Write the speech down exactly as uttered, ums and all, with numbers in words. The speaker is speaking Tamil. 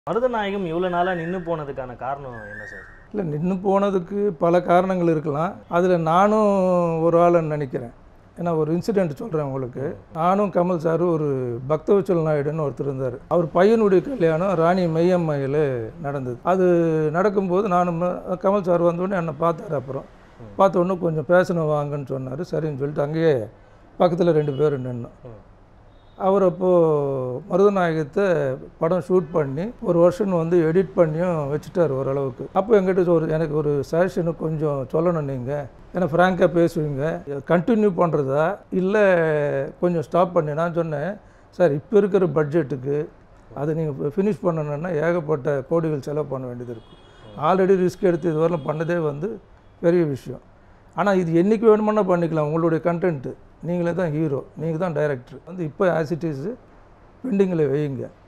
மருதநாயகம் இவ்வளோ நாளாக நின்று போனதுக்கான காரணம் என்ன சார்? இல்லை, நின்று போனதுக்கு பல காரணங்கள் இருக்கலாம். அதில் நானும் ஒரு ஆளுன்னு நினைக்கிறேன். ஏன்னா ஒரு இன்சிடெண்ட் சொல்கிறேன் உங்களுக்கு. நானும் கமல் சார் ஒரு பக்தவச்சல் நாயுடுன்னு ஒருத்தர் இருந்தார். அவர் பையனுடைய கல்யாணம் ராணி மெய்யம்மையில் நடந்தது. அது நடக்கும்போது நானும் கமல் சார் வந்தோடனே என்னை பார்த்தாரு. அப்புறம் பார்த்த உடனே கொஞ்சம் பேசணும் வாங்கன்னு சொன்னார். சரின்னு சொல்லிட்டு அங்கேயே பக்கத்தில் ரெண்டு பேரும் நின்னோம். அவர் அப்போது மருதநாயகத்தை படம் ஷூட் பண்ணி ஒரு வருஷன் வந்து எடிட் பண்ணியும் வச்சுட்டார் ஓரளவுக்கு. அப்போ எங்கிட்ட ஒரு எனக்கு ஒரு சஜஷனு கொஞ்சம் சொல்லணும். நீங்கள் ஏன்னா ஃப்ராங்காக பேசுவீங்க, கண்டினியூ பண்ணுறதா இல்லை கொஞ்சம் ஸ்டாப் பண்ணி. நான் சொன்னேன், சார் இப்போ இருக்கிற பட்ஜெட்டுக்கு அதை நீங்கள் ஃபினிஷ் பண்ணணுன்னா ஏகப்பட்ட கோடிகள் செலவு பண்ண வேண்டியது இருக்கும். ஆல்ரெடி ரிஸ்க் எடுத்து இதுவரையிலும் பண்ணதே வந்து பெரிய விஷயம். ஆனால் இது என்றைக்கு வேணுமென்னா பண்ணிக்கலாம். உங்களுடைய கண்டென்ட்டு நீங்களே தான் ஹீரோ, நீங்கள் தான் டைரக்டர். வந்து இப்போ ஆஸ் இட் இஸ் பெண்டிங்கில் வையுங்க.